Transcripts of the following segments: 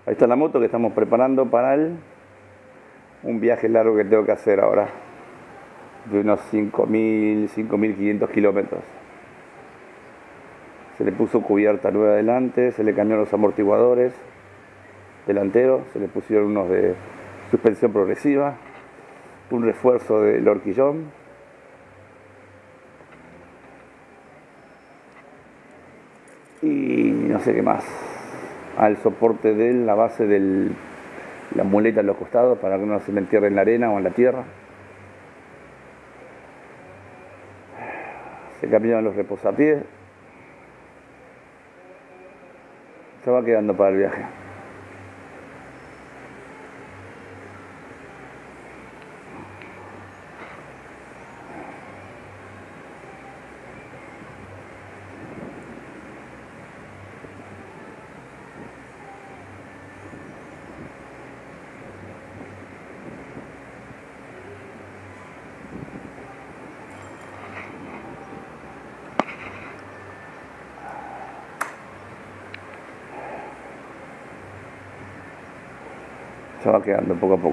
Ahí está la moto que estamos preparando para un viaje largo que tengo que hacer ahora, de unos 5.500 kilómetros. Se le puso cubierta nueva adelante, se le cambiaron los amortiguadores delanteros, se le pusieron unos de suspensión progresiva, un refuerzo del horquillón. Y no sé qué más. Al soporte de la base de la muleta en los costados para que no se me entierre en la arena o en la tierra. Se cambiaron los reposapiés. Se va quedando para el viaje. Se va quedando poco a poco.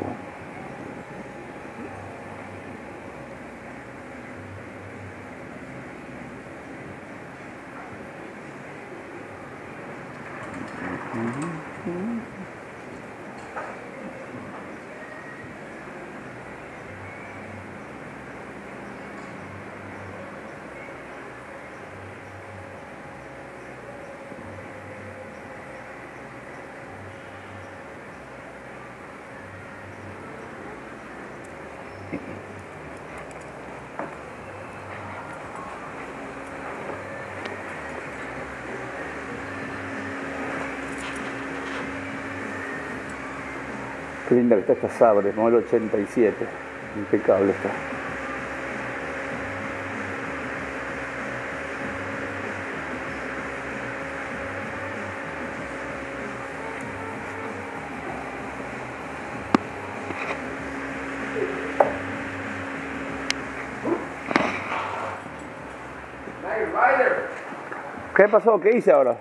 Qué linda que está esta Sabre, modelo 87. Impecable está. ¿Qué pasó? ¿Qué hice ahora?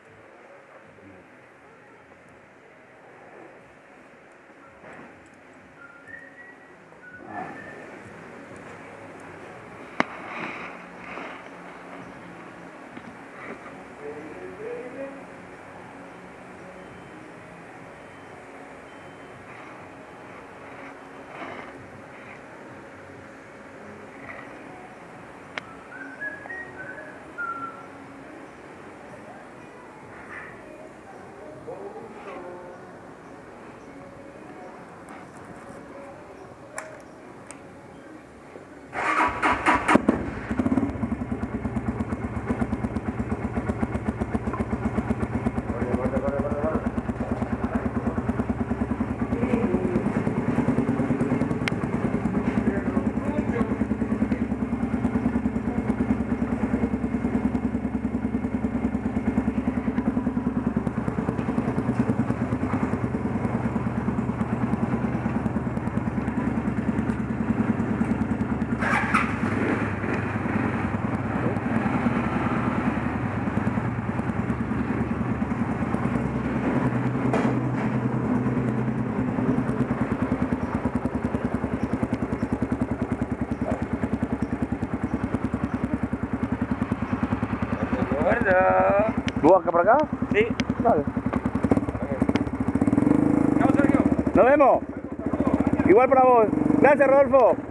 ¿Tú acá para acá? Sí. Dale. Nos vemos. Igual para vos. Gracias, Rodolfo.